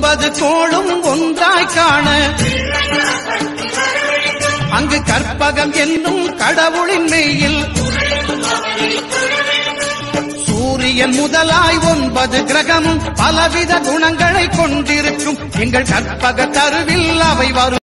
9 கோளும் ஒன்றாய் காண அங்கு கற்பகம் என்னும் கடவுளின் மெய்யில் சூரியன் முதலாய் 9 கிரகமும் பலவித குணங்களை கொண்டிருக்கும் எங்கள் கற்பக தருவில் அவை வரும்.